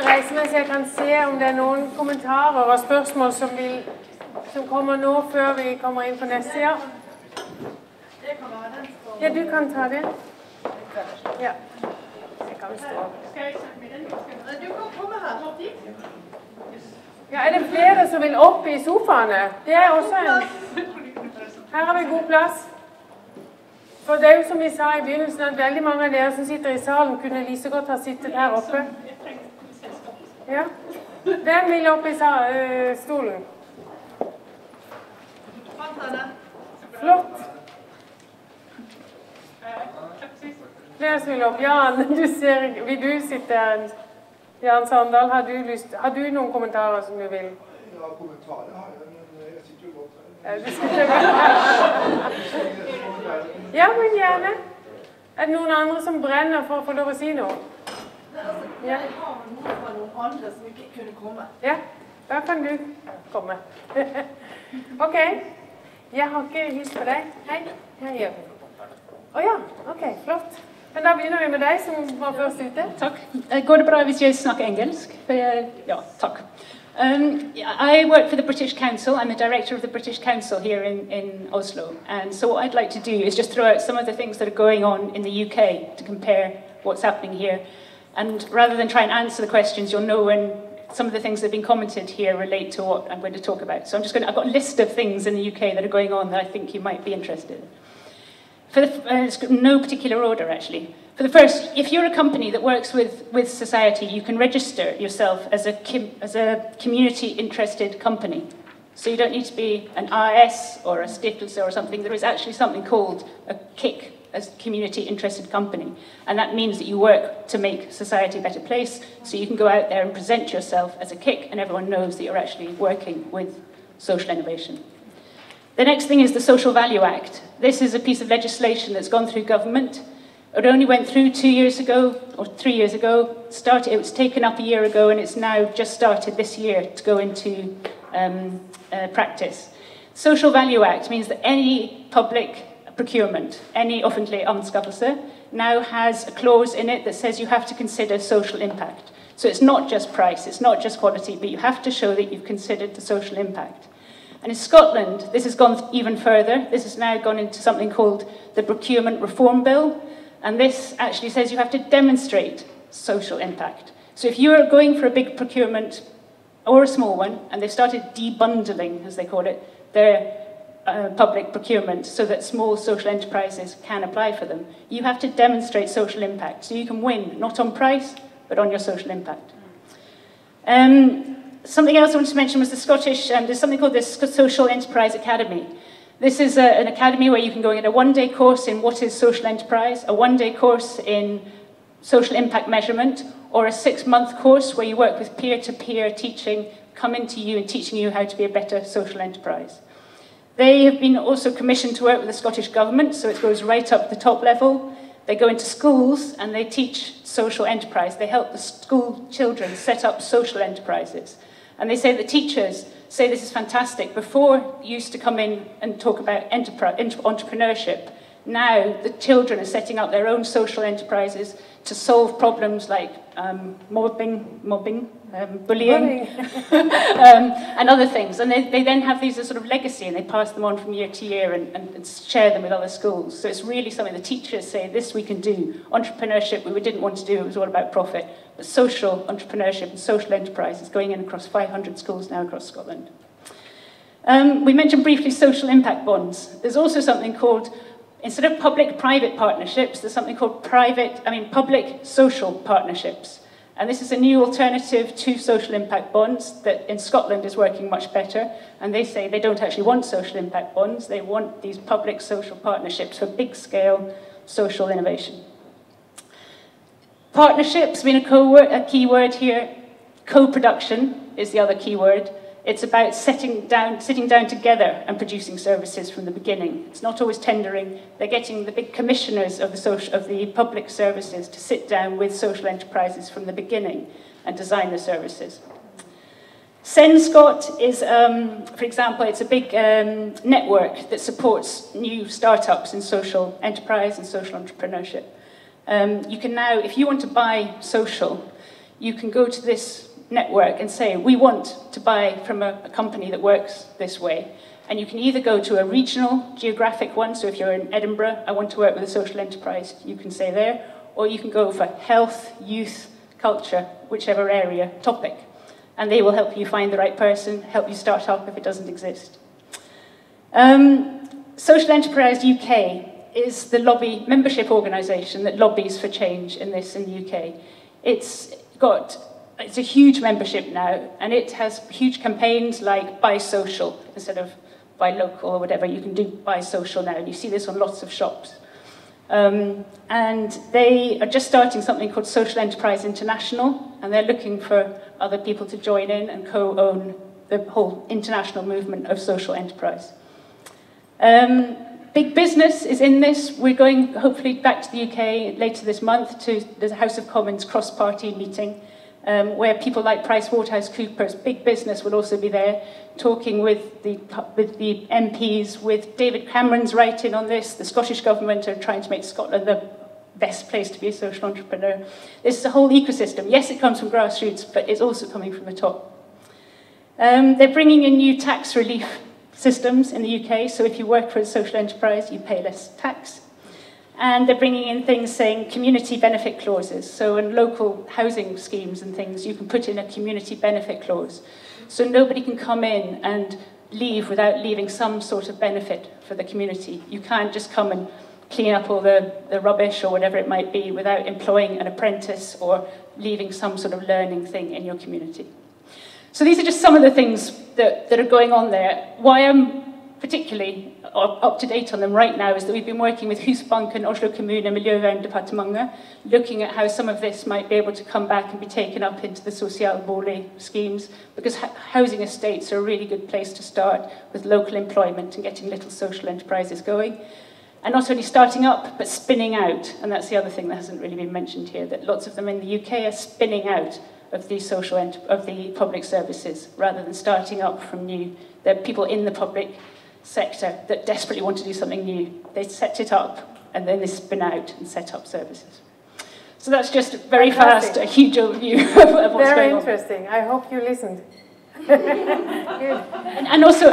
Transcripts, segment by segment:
reiser meg så jeg kan se om det er noen kommentarer og spørsmål som kommer nå før vi kommer inn på nettsida. Ja, du kan ta det. Ja. Jeg kan stå. Du kan komme her. Ja, er det flere som vil opp i sofaene? Det er også en... Her har vi god plass. For det er jo som vi sa i begynnelsen, at veldig mange av dere som sitter i salen kunne like så godt ha sittet her oppe. Ja. Hvem vil opp i stolen? Flott. Flere som vil opp. Jan, du ser ikke. Vil du sitte her? Jan Sandal, har du noen kommentarer som du vil? Ja, kommentarer har jeg, men jeg sitter jo godt her. Ja, du sitter godt her. Ja, men gjerne. Er det noen andre som brenner for å få lov å si noe? Jeg har noe fra noen andre som ikke kunne komme. Ja, da kan du komme. Ok. Jeg har ikke hilst på deg. Hei. Hei. Åja, ok, flott. Men da begynner vi med deg som var først ute. Takk. Går det bra hvis jeg snakker engelsk? Ja, takk. I work for the British Council. I'm a director of the British Council here in Oslo. And so what I'd like to do is just throw out some of the things that are going on in the UK to compare what's happening here. And rather than try and answer the questions, you'll know when some of the things that have been commented here relate to what I'm going to talk about. So I've got a list of things in the UK that are going on that I think you might be interested in. It's no particular order, actually. For the first, if you're a company that works with society, you can register yourself as a community-interested company. So you don't need to be an RS or a stiftelse or something. There is actually something called a KIC, a community-interested company. And that means that you work to make society a better place. So you can go out there and present yourself as a KIC, and everyone knows that you're actually working with social innovation. The next thing is the Social Value Act. This is a piece of legislation that's gone through government. It only went through 2 years ago, or 3 years ago. It was taken up a year ago, and it's now just started this year to go into practice. Social Value Act means that any public procurement, any offentlig anskaffelse, now has a clause in it that says you have to consider social impact. So it's not just price, it's not just quality, but you have to show that you've considered the social impact. And in Scotland, this has gone even further. This has now gone into something called the Procurement Reform Bill. And this actually says you have to demonstrate social impact. So if you're going for a big procurement or a small one, and they've started debundling, as they call it, their public procurement so that small social enterprises can apply for them, you have to demonstrate social impact. So you can win, not on price, but on your social impact. Something else I wanted to mention was the Scottish, there's something called the Social Enterprise Academy. This is an academy where you can go and get a one-day course in what is social enterprise, a one-day course in social impact measurement, or a 6-month course where you work with peer-to-peer teaching, coming to you and teaching you how to be a better social enterprise. They have been also commissioned to work with the Scottish Government, so it goes right up the top level. They go into schools and they teach social enterprise. They help the school children set up social enterprises. And they say the teachers say this is fantastic. Before, you used to come in and talk about entrepreneurship. Now, the children are setting up their own social enterprises to solve problems like bullying, and other things. And they then have these as sort of legacy, and they pass them on from year to year and share them with other schools. So it's really something the teachers say, this we can do. Entrepreneurship, we didn't want to do, it was all about profit. But social entrepreneurship and social enterprise is going in across 500 schools now across Scotland. We mentioned briefly social impact bonds. There's also something called, instead of public-private partnerships, there's something called public-social partnerships. And this is a new alternative to social impact bonds that in Scotland is working much better. And they say they don't actually want social impact bonds, they want these public social partnerships for big-scale social innovation. Partnerships, a key word here. Co-production is the other key word. It's about sitting down together and producing services from the beginning. It's not always tendering. They're getting the big commissioners of the public services to sit down with social enterprises from the beginning and design the services. SENSCOT is, for example, it's a big network that supports new startups in social enterprise and social entrepreneurship. You can now, if you want to buy social, you can go to this network and say, we want to buy from a company that works this way. And you can either go to a regional geographic one, so if you're in Edinburgh, I want to work with a social enterprise, you can say there, or you can go for health, youth, culture, whichever area, topic. And they will help you find the right person, help you start up if it doesn't exist. Social Enterprise UK is the lobby membership organisation that lobbies for change in this in the UK. It's a huge membership now, and it has huge campaigns like Buy Social instead of Buy Local or whatever. You can do Buy Social now, and you see this on lots of shops. And they are just starting something called Social Enterprise International, and they're looking for other people to join in and co-own the whole international movement of social enterprise. Big business is in this. We're going, hopefully, back to the UK later this month to the House of Commons cross-party meeting, where people like PricewaterhouseCoopers, big business, will also be there, talking with the MPs, with David Cameron's writing on this. The Scottish Government are trying to make Scotland the best place to be a social entrepreneur. This is a whole ecosystem. Yes, it comes from grassroots, but it's also coming from the top. They're bringing in new tax relief systems in the UK, so if you work for a social enterprise, you pay less tax. And they're bringing in things saying community benefit clauses. So in local housing schemes and things, you can put in a community benefit clause. So nobody can come in and leave without leaving some sort of benefit for the community. You can't just come and clean up all the rubbish or whatever it might be without employing an apprentice or leaving some sort of learning thing in your community. So these are just some of the things that are going on there. Why I'm particularly up to date on them right now is that we've been working with Husbanken, Oslo Kommune, Miljøverndepartementet, looking at how some of this might be able to come back and be taken up into the sosialbolig schemes, because housing estates are a really good place to start with local employment and getting little social enterprises going. And not only starting up, but spinning out. And that's the other thing that hasn't really been mentioned here, that lots of them in the UK are spinning out of the of the public services, rather than starting up from new. There are people in the public sector that desperately want to do something new. They set it up, and then they spin out and set up services. So that's just very fast, a huge overview of what's Very going on. interesting. I hope you listened. and also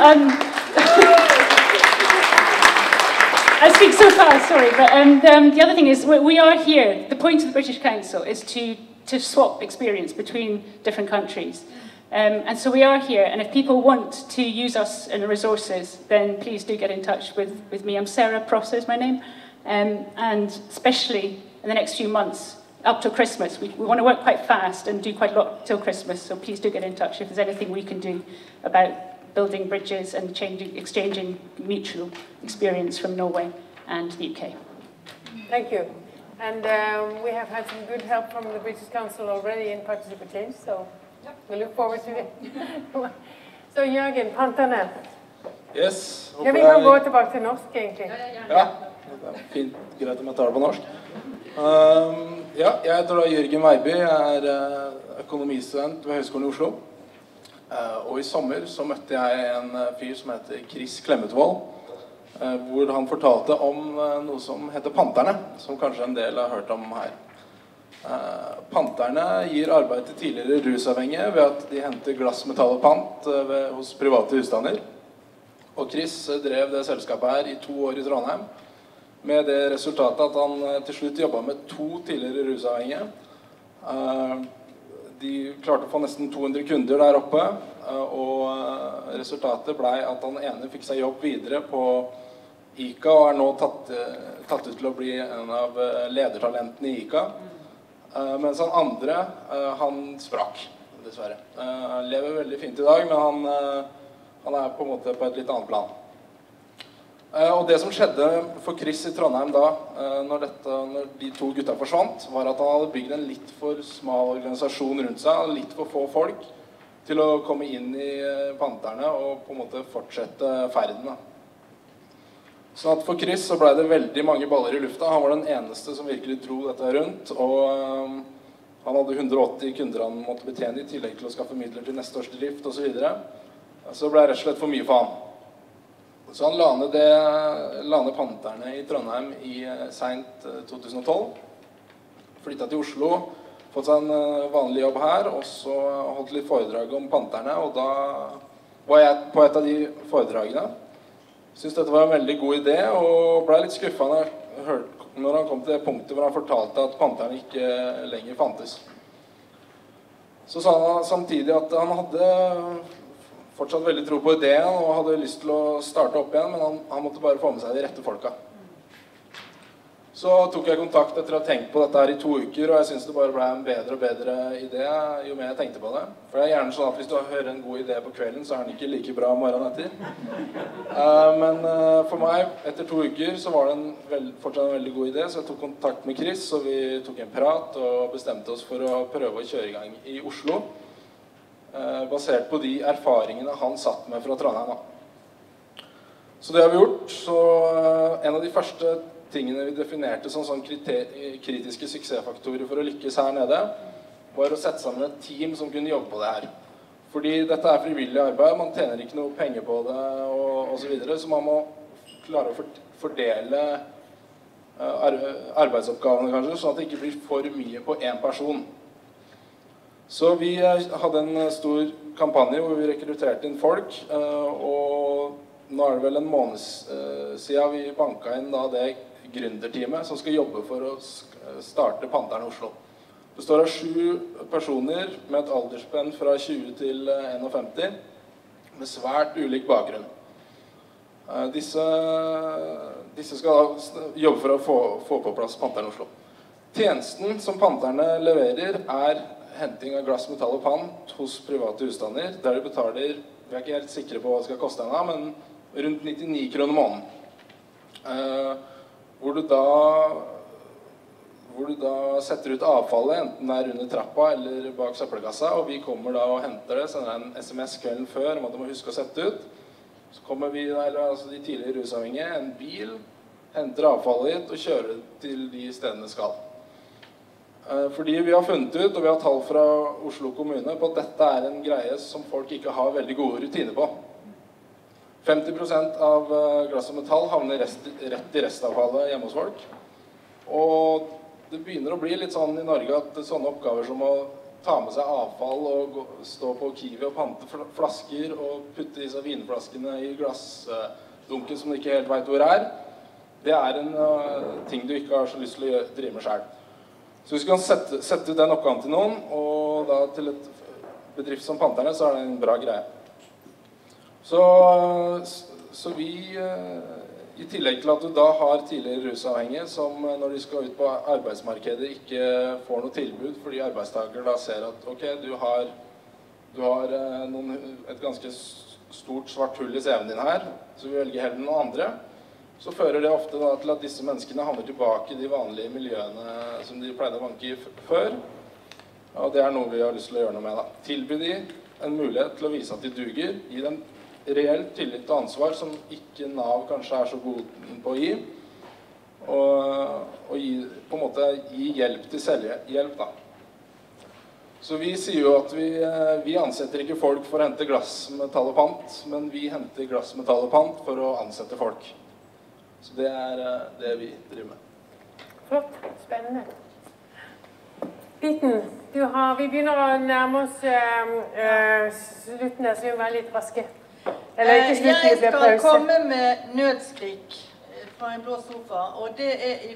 I speak so fast, sorry, but the other thing is we are here. The point of the British Council is to swap experience between different countries. And so we are here, and if people want to use us and the resources, then please do get in touch with me. I'm Sarah Prosser is my name, and especially in the next few months, up till Christmas, we want to work quite fast and do quite a lot till Christmas, so please do get in touch if there's anything we can do about building bridges and exchanging mutual experience from Norway and the UK. Thank you. And we have had some good help from the British Council already in Partnership for Change, so we look forward to it. Så Jørgen, panterne. Yes. Ja, vi kan gå tilbake til norsk, egentlig. Ja, det er fint, greit om jeg tar det på norsk. Ja, jeg heter da Jørgen Veiby, jeg er økonomistudent ved Høgskolen i Oslo. Og i sommer så møtte jeg en fyr som heter Chris Klemmetvold, hvor han fortalte om noe som heter Panterne, som kanskje en del har hørt om her. Panterne gir arbeid til tidligere rusavhengige ved at de henter glass, metall og pant hos private husstander. Og Chris drev det selskapet her i 2 år i Trondheim, med det resultatet at han til slutt jobbet med 2 tidligere rusavhengige. De klarte å få nesten 200 kunder der oppe, og resultatet ble at han ene fikk seg jobb videre på ICA, og er nå tatt ut til å bli en av ledertalentene i ICA. Mens han andre, han sprakk, dessverre. Han lever veldig fint i dag, men han er på en måte på et litt annet plan. Og det som skjedde for Chris i Trondheim da, når de 2 gutta forsvant, var at han hadde bygd en litt for smal organisasjon rundt seg, litt for få folk til å komme inn i Panterne og på en måte fortsette ferden. Så at for Chris så ble det veldig mange baller i lufta. Han var den eneste som virkelig dro dette rundt, og han hadde 180 kunder han måtte betjene i tillegg til å skaffe midler til neste års drift og så videre. Så det ble rett og slett for mye for han. Så han la ned Panterne i Trondheim i sent 2012, flyttet til Oslo, fått seg en vanlig jobb her, og så holdt litt foredrag om panterne, og da var jeg på et av de foredragene. Synes dette var en veldig god idé, og ble litt skuffet når han kom til det punktet hvor han fortalte at panterne ikke lenger fantes. Så sa han samtidig at han hadde fortsatt veldig tro på ideen, og hadde lyst til å starte opp igjen, men han måtte bare få med seg de rette folka. Så tok jeg kontakt etter å ha tenkt på dette her i 2 uker, og jeg synes det bare ble en bedre og bedre idé jo mer jeg tenkte på det. For det er gjerne sånn at hvis du hører en god idé på kvelden, så er den ikke like bra morgenen etter. Men for meg, etter 2 uker, så var det fortsatt en veldig god idé, så jeg tok kontakt med Chris, og vi tok en prat og bestemte oss for å prøve å kjøre i gang i Oslo, basert på de erfaringene han satt med fra Trondheim. Så det har vi gjort. Så en av de første tingene vi definerte som sånn kritiske suksessfaktorer for å lykkes her nede, var å sette sammen et team som kunne jobbe på det her. Fordi dette er frivillig arbeid, man tjener ikke noe penger på det, og så videre, så man må klare å fordele arbeidsoppgavene kanskje, sånn at det ikke blir for mye på en person. Så vi hadde en stor kampanje hvor vi rekrutterte inn folk, og nå er det vel en måned siden vi banket inn da det gründerteamet som skal jobbe for å starte Panterne Oslo. Det består av 7 personer med et aldersspenn fra 20 til 51, med svært ulik bakgrunn. Disse skal jobbe for å få på plass Panterne Oslo. Tjenesten som Panterne leverer er henting av glass, metall og pant hos private husstander, der de betaler, vi er ikke helt sikre på hva det skal koste ennå, men rundt 99 kroner måneden. Hvor du da setter ut avfallet, enten det er under trappa eller bak søppelkassa, og vi kommer da og henter det, sender en SMS kvelden før om at du må huske å sette ut. Så kommer vi, altså de tidligere rusavhengige, en bil, henter avfallet hit og kjører det til de stedene skal. Fordi vi har funnet ut, og vi har tall fra Oslo kommune, på at dette er en greie som folk ikke har veldig gode rutiner på. 50% av glass og metall havner rett i restavfallet hjemme hos folk. Og det begynner å bli litt sånn i Norge at sånne oppgaver som å ta med seg avfall og stå på Kiwi og pante flasker og putte disse vinflaskene i glassdunken som du ikke helt vet hvor er, det er en ting du ikke har så lyst til å drive med selv. Så hvis du kan sette den oppgaven til noen, og da til et bedrift som Panterne, så er det en bra greie. Så vi, i tillegg til at du da har tidligere rusavhengige som når de skal ut på arbeidsmarkedet ikke får noe tilbud fordi arbeidstaker da ser at ok, du har et ganske stort svart hull i CV-en din her, så vi velger heller noen andre, så fører det ofte da til at disse menneskene havner tilbake i de vanlige miljøene som de pleide å vanke i før, og det er noe vi har lyst til å gjøre noe med da. Tilby de en mulighet til å vise at de duger, gi dem reelt tillit og ansvar som ikke Nav kanskje er så god på å gi, og på en måte gi hjelp til selvhjelp da. Så vi sier jo at vi ansetter ikke folk for å hente glass, metall og pant, men vi henter glass, metall og pant for å ansette folk. Så det er det vi driver med. Flott, spennende. Bitten, vi begynner å nærme oss slutten der, så vi må være litt raske. Jeg skal komme med nødskrik fra en blå sofa, og det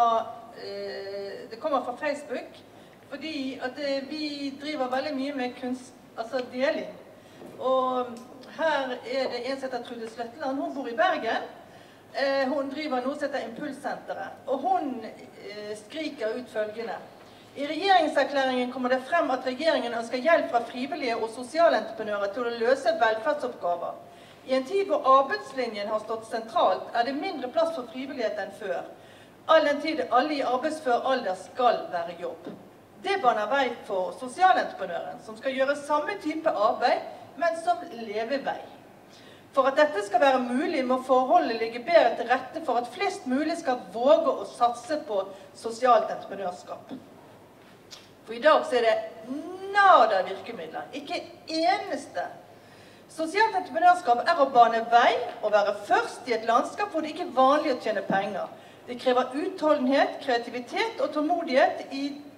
kommer fra Facebook, fordi at vi driver veldig mye med deling. Og her er det en som heter Trude Sletteland, hun bor i Bergen. Hun driver noe som heter Impulssenteret, og hun skriker ut følgende. I regjeringserklæringen kommer det frem at regjeringen ønsker hjelp fra frivillige og sosialentreprenører til å løse velferdsoppgaver. I en tid hvor arbeidslinjen har stått sentralt, er det mindre plass for frivillighet enn før. All den tid alle i arbeidsfør alder skal være jobb. Det baner vei for sosialentreprenøren, som skal gjøre samme type arbeid, men som levevei. For at dette skal være mulig, må forholdet ligge bedre til rette for at flest mulig skal våge å satse på sosialt entreprenørskap. For i dag så er det nada virkemidler, ikke eneste. Sosialt entreprenørskap er å bane vei og være først i et landskap hvor det ikke er vanlig å tjene penger. Det krever utholdenhet, kreativitet og tålmodighet i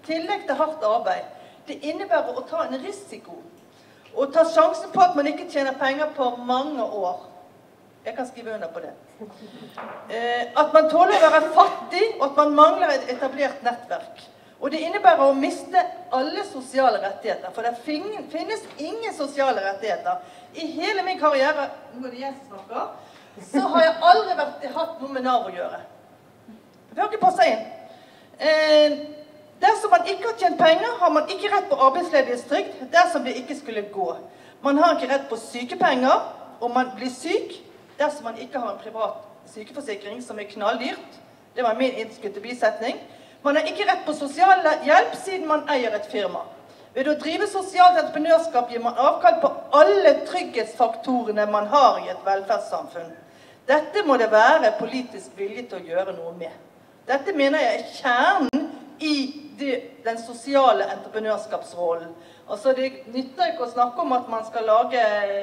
tillegg til hardt arbeid, det innebærer å ta en risiko. Og ta sjansen på at man ikke tjener penger på mange år. Jeg kan skrive under på det. At man tåler å være fattig, og at man mangler et etablert nettverk. Og det innebærer å miste alle sosiale rettigheter, for det finnes ingen sosiale rettigheter. I hele min karriere, nå er det jeg som snakker, så har jeg aldri hatt noe med Nav å gjøre. Det har ikke passet inn. Dersom man ikke har tjent penger, har man ikke rett på arbeidsledighetstrygd dersom det ikke skulle gå. Man har ikke rett på sykepenger, og man blir syk dersom man ikke har en privat sykeforsikring som er knalldyrt. Det var min innskutte bisetning. Man har ikke rett på sosial hjelp siden man eier et firma. Ved å drive sosialt entreprenørskap gir man avkall på alle trygghetsfaktorene man har i et velferdssamfunn. Dette må det være politisk vilje til å gjøre noe med. Dette mener jeg er kjernen i den sosiale entreprenørskapsrollen. Altså, det nytter ikke å snakke om at man skal lage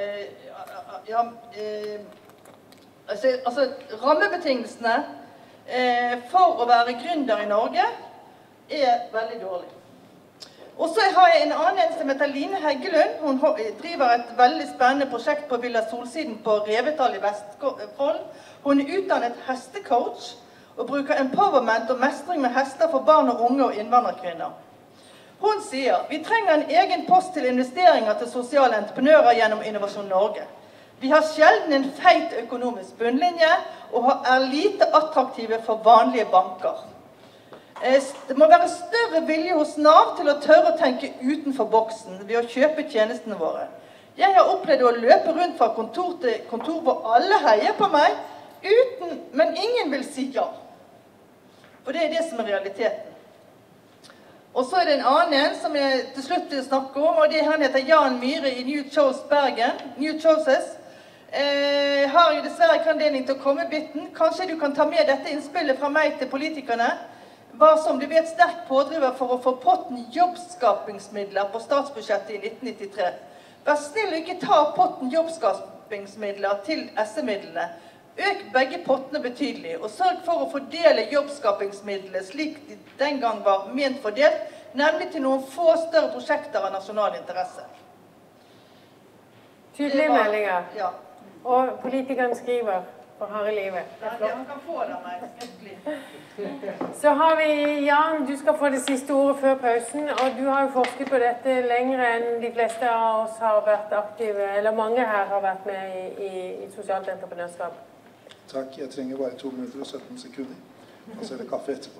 rammebetingelsene for å være gründer i Norge er veldig dårlig. Og så har jeg en annen som heter Line Heggelund. Hun driver et veldig spennende prosjekt på Villa Solsiden på Revetal i Vestfold. Hun er utdannet hestecoach og bruker empowerment og mestring med hester for barn og unge og innvandrerkvinner. Hun sier, vi trenger en egen post til investeringer til sosiale entreprenører gjennom Innovasjon Norge. Vi har sjelden en feit økonomisk bunnlinje og er lite attraktive for vanlige banker. Det må være større vilje hos Nav til å tørre å tenke utenfor boksen ved å kjøpe tjenestene våre. Jeg har opplevd å løpe rundt fra kontor til kontor hvor alle heier på meg, men ingen vil si ja. For det er det som er realiteten. Og så er det en annen som jeg til slutt vil snakke om, og han heter Jan Myhre i New Chose Bergen. New Choses. Har jeg dessverre ikke anledning til å komme i bitten. Kanskje du kan ta med dette innspillet fra meg til politikerne. Var som du vet sterk pådriver for å få potten jobbskapingsmidler på statsbudsjettet i 1993. Vær snill å ikke ta potten jobbskapingsmidler til SE-midlene. Øk begge pottene betydelig, og sørg for å fordele jobbskapingsmidlene slik de den gang var ment fordelt, nemlig til noen få større prosjekter av nasjonal interesse. Tydelige meldinger. Ja. Og politikeren skriver for harde livet. Ja, han kan få det av meg, skriftlig. Så har vi Jan, du skal få det siste ordet før pausen, og du har jo forsket på dette lenger enn de fleste av oss har vært aktive, eller mange her har vært med i sosialt entreprenørskap. Takk, jeg trenger bare 2 minutter og 17 sekunder. Og så er det kaffe etterpå.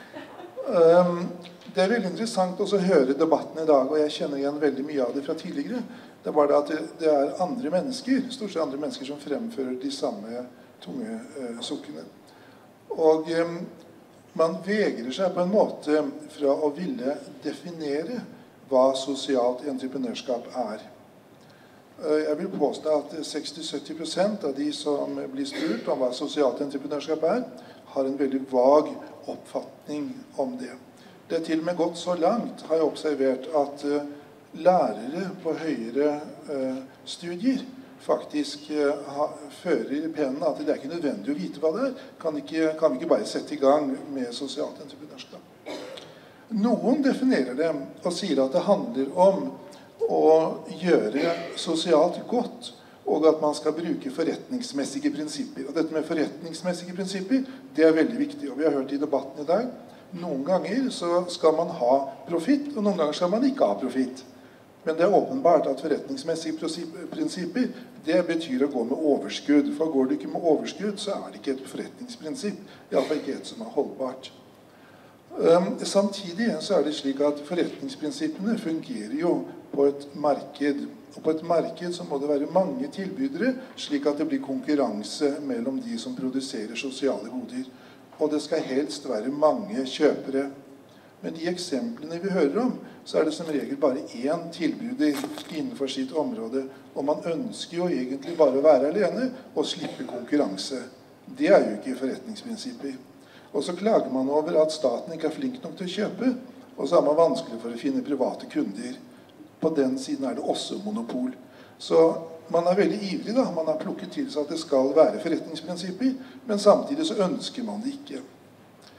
Det er veldig interessant også å høre debatten i dag, og jeg kjenner igjen veldig mye av det fra tidligere. Det er bare det at det er andre mennesker, stort sett andre mennesker som fremfører de samme tunge sukkene. Og man vegrer seg på en måte fra å ville definere hva sosialt entreprenørskap er. Jeg vil påstå at 60-70% av de som blir spurt om hva sosialt entreprenørskap er, har en veldig vag oppfatning om det. Det er til og med gått så langt, har jeg observert, at lærere på høyere studier faktisk fører i pennen at det er ikke nødvendig å vite hva det er. Kan vi ikke bare sette i gang med sosialt entreprenørskap? Noen definerer det og sier at det handler om å gjøre sosialt godt, og at man skal bruke forretningsmessige prinsipper. Og dette med forretningsmessige prinsipper, det er veldig viktig. Og vi har hørt i debatten i dag, noen ganger så skal man ha profitt, og noen ganger skal man ikke ha profitt. Men det er åpenbart at forretningsmessige prinsipper, det betyr å gå med overskudd. For går du ikke med overskudd, så er det ikke et forretningsprinsipp. I hvert fall ikke et som er holdbart. Samtidig så er det slik at forretningsprinsippene fungerer jo på et marked. Og på et marked så må det være mange tilbydere, slik at det blir konkurranse mellom de som produserer sosiale goder. Og det skal helst være mange kjøpere. Men de eksemplene vi hører om, så er det som regel bare én tilbyder innenfor sitt område. Og man ønsker jo egentlig bare å være alene og slippe konkurranse. Det er jo ikke forretningsprinsipper. Og så klager man over at staten ikke er flink nok til å kjøpe, og så er man vanskelig for å finne private kunder. På den siden er det også monopol. Så man er veldig ivrig da. Man har plukket til seg at det skal være forretningsprinsipper, men samtidig så ønsker man det ikke.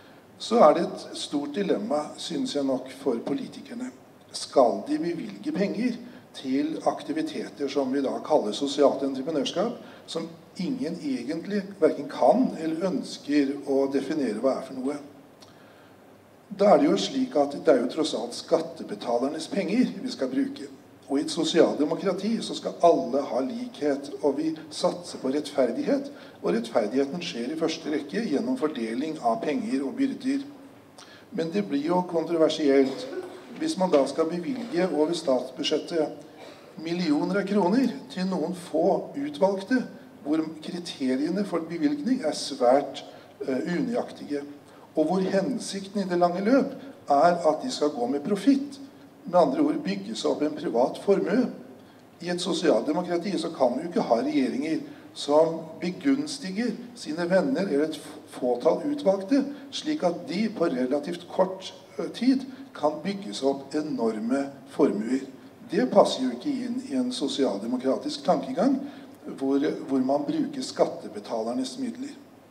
så er det et stort dilemma, synes jeg nok, for politikerne. Skal de bevilge penger til aktiviteter som vi da kaller sosialt entreprenørskap, som ingen egentlig hverken kan eller ønsker å definere hva er for noe? Da er det jo slik at det er jo tross alt skattebetalernes penger vi skal bruke. Og i et sosialdemokrati så skal alle ha likhet, og vi satser på rettferdighet. Og rettferdigheten skjer i første rekke gjennom fordeling av penger og byrder. Men det blir jo kontroversielt hvis man da skal bevilge over statsbudsjettet millioner av kroner til noen få utvalgte, hvor kriteriene for bevilgning er svært unøyaktige, og hvor hensikten i det lange løp er at de skal gå med profitt. Med andre ord bygges opp en privat formue. I et sosialdemokrati så kan vi jo ikke ha regjeringer som begunstiger sine venner eller et fåtall utvalgte, slik at de på relativt kort tid kan bygges opp enorme formuer. Det passer jo ikke inn i en sosialdemokratisk tankegang, hvor man bruker skattebetalernes midler.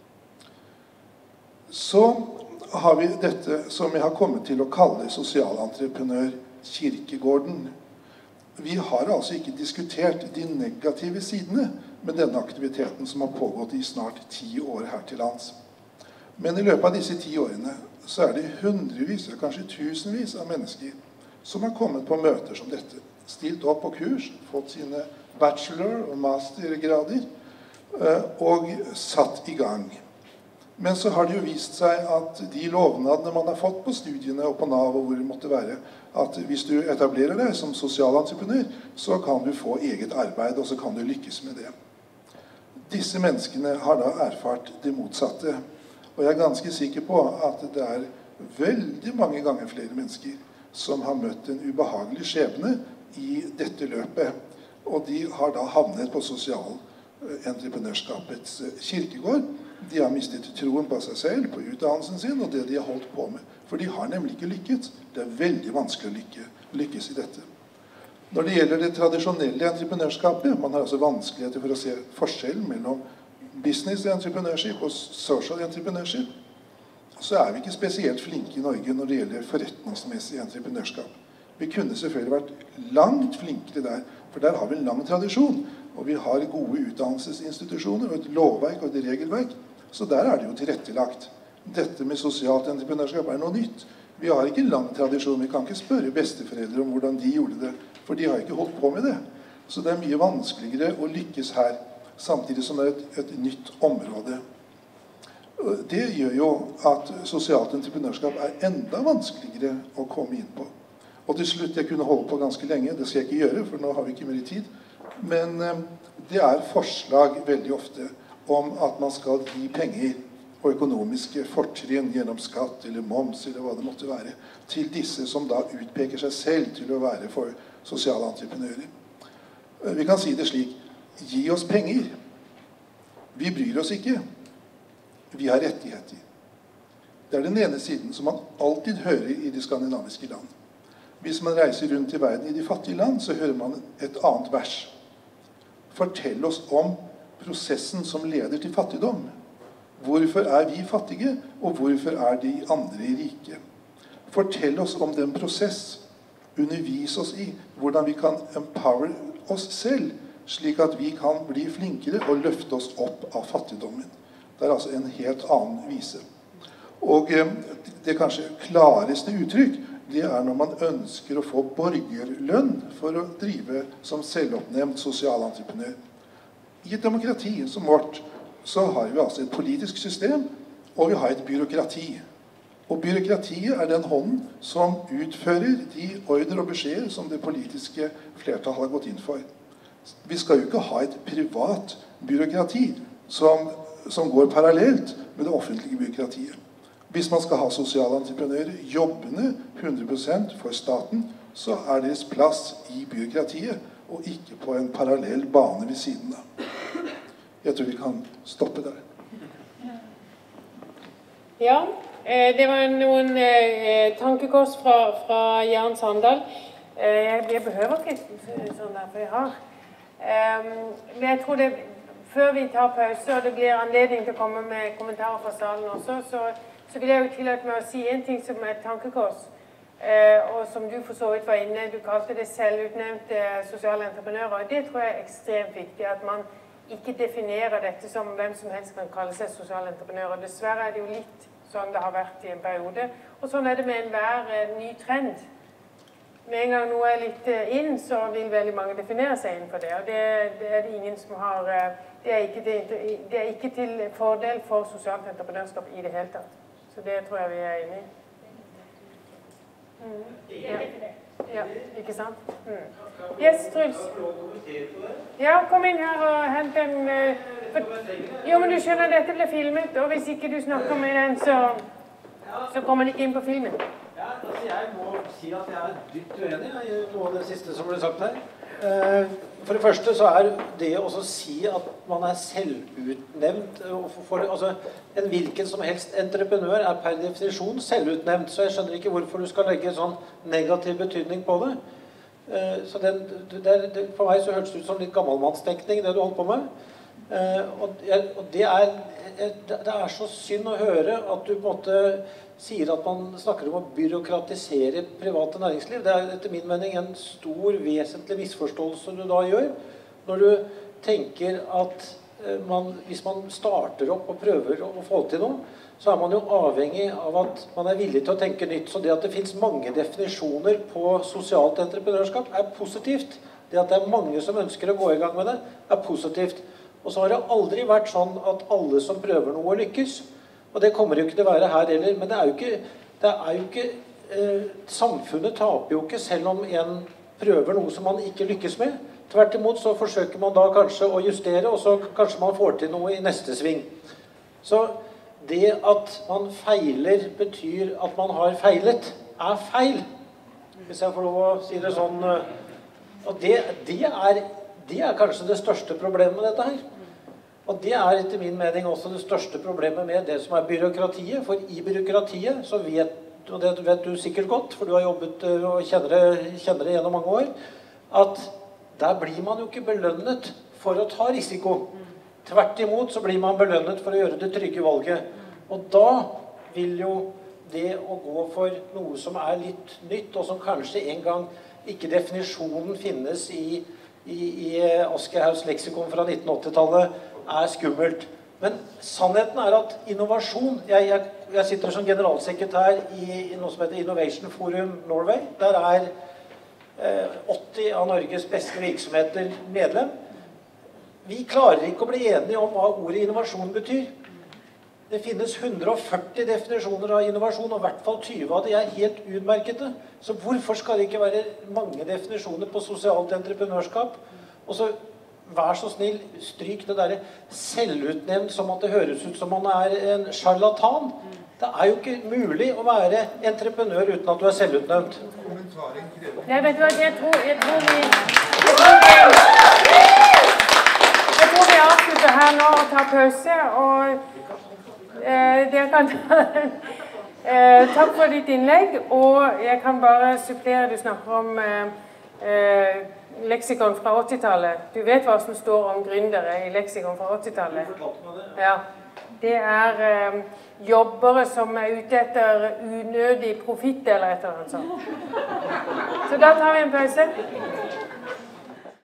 Så har vi dette som jeg har kommet til å kalle sosialentreprenør kirkegården. Vi har altså ikke diskutert de negative sidene med denne aktiviteten som har pågått i snart 10 år her til lands. Men i løpet av disse 10 årene så er det hundrevis, kanskje tusenvis av mennesker som har kommet på møter som dette, stilt opp på kurs, fått sine bachelor- og mastergrader og satt i gang. Men så har det jo vist seg at de lovnadene man har fått på studiene og på NAV og hvor det måtte være, at hvis du etablerer deg som sosialentreprenør, så kan du få eget arbeid, og så kan du lykkes med det. Disse menneskene har da erfart det motsatte. Og jeg er ganske sikker på at det er veldig mange ganger flere mennesker som har møtt en ubehagelig skjebne i dette løpet. Og de har da havnet på sosialentreprenørskapets kirkegård. De har mistet troen på seg selv, på utdannelsen sin og det de har holdt på med. For de har nemlig ikke lykkes. Det er veldig vanskelig å lykkes i dette. Når det gjelder det tradisjonelle entreprenørskapet, man har altså vanskeligheter for å se forskjellen mellom business entrepreneurship og social entrepreneurship, så er vi ikke spesielt flinke i Norge når det gjelder forretningsmessig entreprenørskap. Vi kunne selvfølgelig vært langt flinkere der, for der har vi en lang tradisjon, og vi har gode utdannelsesinstitusjoner og et lovverk og et regelverk, så der er det jo tilrettelagt. Dette med sosialt entreprenørskap er noe nytt. Vi har ikke en lang tradisjon, vi kan ikke spørre besteforeldre om hvordan de gjorde det, for de har ikke holdt på med det. Så det er mye vanskeligere å lykkes her, samtidig som det er et nytt område. Det gjør jo at sosialt entreprenørskap er enda vanskeligere å komme inn på. Og til slutt, jeg kunne holde på ganske lenge, det skal jeg ikke gjøre, for nå har vi ikke mer tid, men det er forslag veldig ofte om at man skal gi penger og økonomiske fortrinn gjennom skatt eller moms eller hva det måtte være, til disse som da utpeker seg selv til å være for sosiale entreprenører. Vi kan si det slik: gi oss penger. Vi bryr oss ikke. Vi har rettigheter. Det er den ene siden som man alltid hører i de skandinaviske land. Hvis man reiser rundt i verden i de fattige land, så hører man et annet vers. Fortell oss om prosessen som leder til fattigdom. Hvorfor er vi fattige, og hvorfor er de andre rike? Fortell oss om den prosess. Undervis oss i hvordan vi kan empower oss selv, slik at vi kan bli flinkere og løfte oss opp av fattigdommen. Det er altså en helt annen vise. Og det kanskje klareste uttrykk, det er når man ønsker å få borgerlønn for å drive som selvoppnevnt sosialentreprenør. I et demokrati som vårt, så har vi altså et politisk system, og vi har et byråkrati. Og byråkratiet er den hånden som utfører de ordre og beskjeder som det politiske flertall har gått inn for. Vi skal jo ikke ha et privat byråkrati som går parallelt med det offentlige byråkratiet. Hvis man skal ha sosiale entreprenører jobbende 100% for staten, så er deres plass i byråkratiet, og ikke på en parallell bane ved siden av. Jeg tror vi kan stoppe der. Ja, det var noen tankekors fra Jan Sandal. Jeg behøver ikke sånn der, for jeg har. Men jeg tror før vi tar pause, og det blir anledning til å komme med kommentarer fra salen også, så vil jeg jo tillate meg å si en ting som er et tankekors, og som du for så vidt var inne, du kalte det selvutnevnte sosiale entreprenører. Det tror jeg er ekstremt viktig, at man ikke definerer dette som hvem som helst kan kalle seg sosiale entreprenører. Dessverre er det jo litt sånn det har vært i en periode, og sånn er det med enhver ny trend. Med en gang noe er litt inn, så vil veldig mange definere seg innenfor det, og det er det ingen som har, det er ikke til fordel for sosialt entreprenørskap i det hele tatt. Så det tror jeg vi er inne i. Ja, ikke sant? Yes, Truls. Ja, kom inn her og hent en... Jo, men du skjønner, dette ble filmet, og hvis ikke du snakker med den, så kommer den ikke inn på filmen. Ja, altså jeg må si at jeg er dypt uenig i noe av det siste som ble sagt her. For det første så er det å si at man er selvutnevnt, altså en hvilken som helst entreprenør er per definisjon selvutnevnt, så jeg skjønner ikke hvorfor du skal legge sånn negativ betydning på det. Så for meg så hørtes det ut som litt gammelmannstekning det du holdt på med. Og det er så synd å høre at du på en måte sier at man snakker om å byråkratisere private næringsliv. Det er etter min mening en stor, vesentlig misforståelse du da gjør, når du tenker at hvis man starter opp og prøver å få til noe, så er man jo avhengig av at man er villig til å tenke nytt. Så det at det finnes mange definisjoner på sosialt entreprenørskap er positivt. Det at det er mange som ønsker å gå i gang med det, er positivt. Og så har det aldri vært sånn at alle som prøver noe lykkes. Og det kommer jo ikke til å være her heller. Men det er jo ikke samfunnet taper jo ikke selv om en prøver noe som man ikke lykkes med. Tvert imot så forsøker man da kanskje å justere, og så kanskje man får til noe i neste sving. Så det at man feiler betyr at man har feilet, er feil. Hvis jeg får lov å si det sånn. Og det er kanskje det største problemet med dette her. Og det er etter min mening også det største problemet med det som er byråkratiet. For i byråkratiet så og det vet du sikkert godt, for du har jobbet og kjenner det gjennom mange år, at der blir man jo ikke belønnet for å ta risiko. Tvert imot så blir man belønnet for å gjøre det trygge valget. Og da vil jo det å gå for noe som er litt nytt, og som kanskje en gang ikke definisjonen finnes i Aschehogs leksikon fra 1980-tallet, er skummelt. Men sannheten er at innovasjon, jeg sitter som generalsekretær i noe som heter Innovation Forum Norway. Der er 80 av Norges beste virksomheter medlem. Vi klarer ikke å bli enige om hva ordet innovasjon betyr. Det finnes 140 definisjoner av innovasjon, og i hvert fall 20 av de er helt utmerkede. Så hvorfor skal det ikke være mange definisjoner på sosialt entreprenørskap? Og så vær så snill, stryk det der selvutnevnt som at det høres ut som man er en charlatan. Det er jo ikke mulig å være entreprenør uten at du er selvutnevnt. Nei, vet du hva, jeg tror vi avslutter her nå og tar pause, og dere kan takk for ditt innlegg, og jeg kan bare supplere, du snakker om leksikon fra 80-tallet. Du vet hva som står om gründere i leksikon fra 80-tallet? Ja. Det er jobbere som er ute etter unødig profitt eller et eller annet sånt. Så da tar vi en pause.